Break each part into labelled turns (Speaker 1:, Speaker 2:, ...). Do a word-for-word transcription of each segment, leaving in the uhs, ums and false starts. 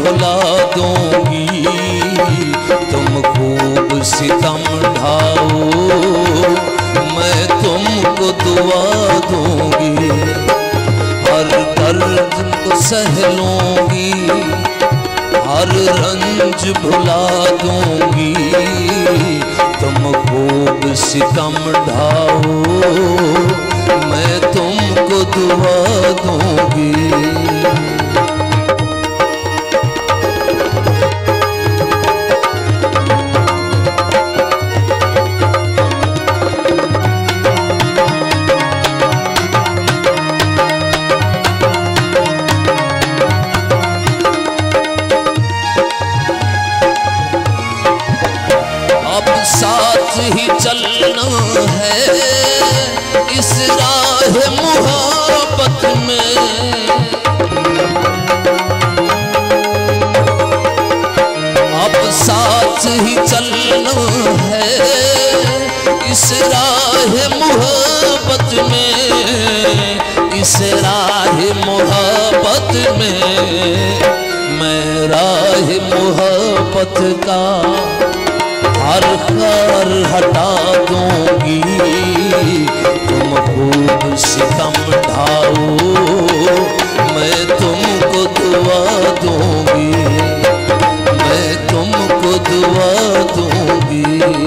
Speaker 1: भुला दूंगी, तुम खूब सितम ढाओ मैं तुमको दुआ दूंगी। हर दर्द को सह लूंगी, हर रंज भुला दूंगी, तुम खूब सितम ढाओ मैं तुमको दुआ दूंगी। साथ ही चलना है इस राह मोहब्बत में, अब साथ ही चलना है इस राह मोहब्बत में, इस राह मोहब्बत में। मैं राह मोहब्बत का हर खार हटा दूंगी, तुम खूब सितम ढाओ मैं तुमको दुआ दूंगी, मैं तुमको दुआ दूंगी।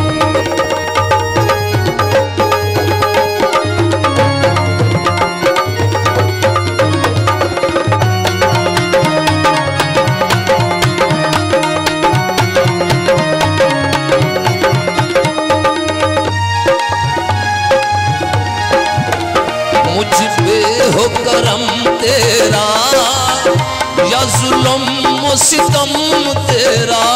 Speaker 1: मुझ पे हो करम तेरा या जुल्म व सितम तेरा,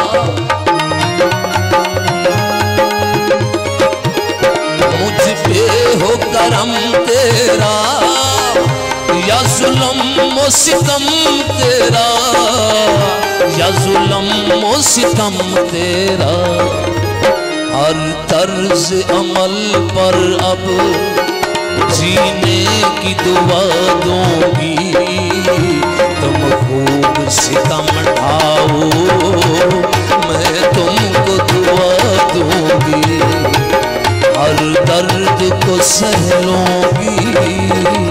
Speaker 1: मुझ पे हो करम तेरा या जुल्म व सितम तेरा, या जुल्म व सितम तेरा। हर तर्ज अमल पर अब जीने की दुआ दूंगी, तुम खूब सितम ढाओ मैं तुमको दुआ दूंगी, हर दर्द को सह लूंगी।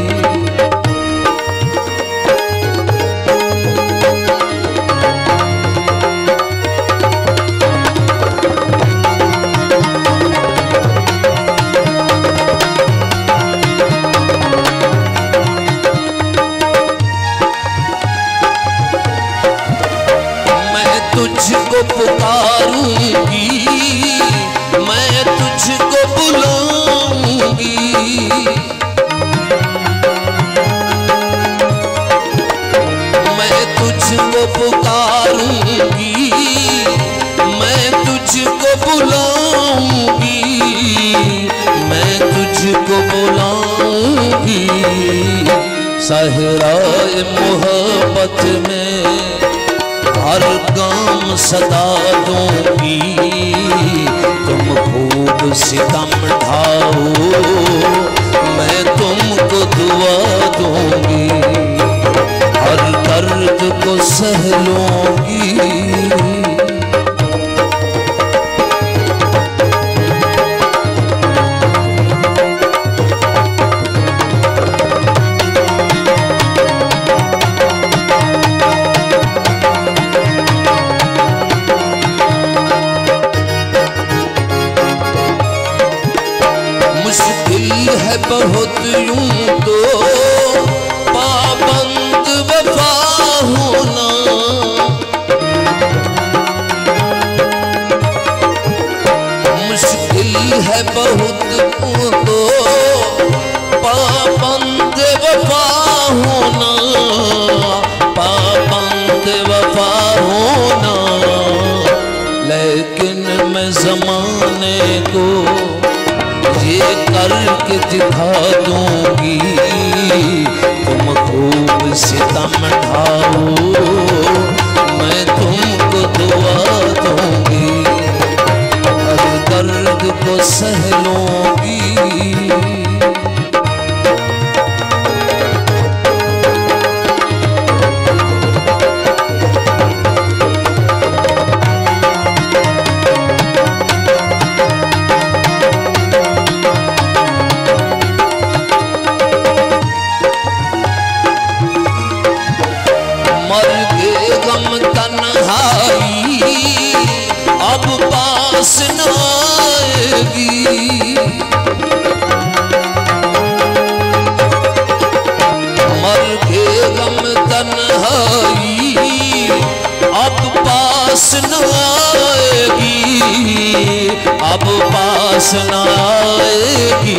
Speaker 1: तुझको पुकारूंगी, मैं तुझको बुलाऊंगी, मैं तुझको पुकारूंगी, मैं तुझको बुलाऊंगी, मैं तुझको बुलाऊंगी। सहराए मोहब्बत में हर काम सदा दूंगी, तुम खूब सितम ढाओ मैं तुमको दुआ दूंगी, हर दर्द को सह लूंगी। है बहुत यूं तो पाबंद वफा होना, मुश्किल है बहुत यूं तो पाबंद वफा होना, पाबंद वफा होना। लेकिन मैं ज़माने को ये करके दिखा दूंगी, तुम खूब सितम ढाओ मैं तुमको दुआ दूंगी, हर दर्द को सह लूंगी। पास न आएगी। मर के गम तन्हाई अब पास न आएगी, अब पास न आएगी।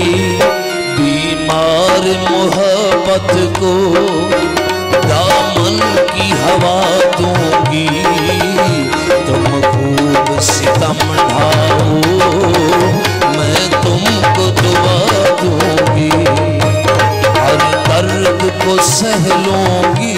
Speaker 1: बीमार मोहब्बत को दामन की हवा दूंगी, तुम खूब सितम ढाओ, मैं तुमको दुआ दूंगी, हर दर्द को सह लूंगी।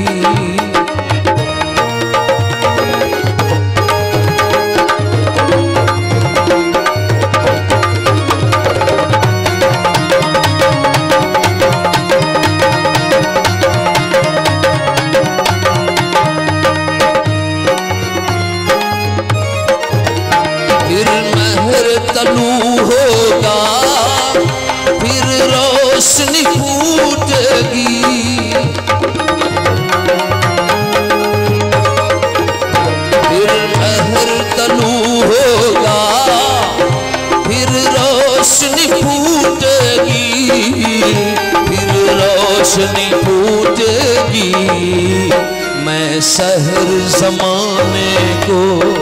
Speaker 1: तलू होगा फिर रोशनी फूटेगी, फिर महर तलू होगा फिर रोशनी फूटेगी, फिर रोशनी फूटेगी। मैं सहर जमाने को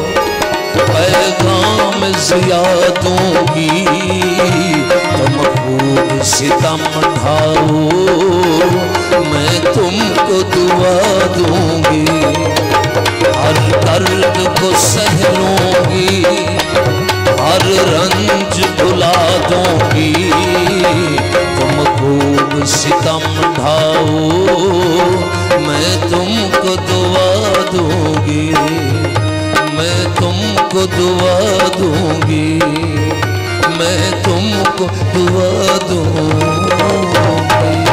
Speaker 1: पैगाम जिया दूंगी, तुम खूब सितम ढाओ, मैं तुमको दुआ दूंगी, हर दर्द को सह लूंगी, हर रंज भुला दूंगी, तुम खूब सितम ढाओ, मैं तुमको दुआ दूंगी, मैं तुमको दुआ दूंगी, मैं तुमको दुआ दूंगी।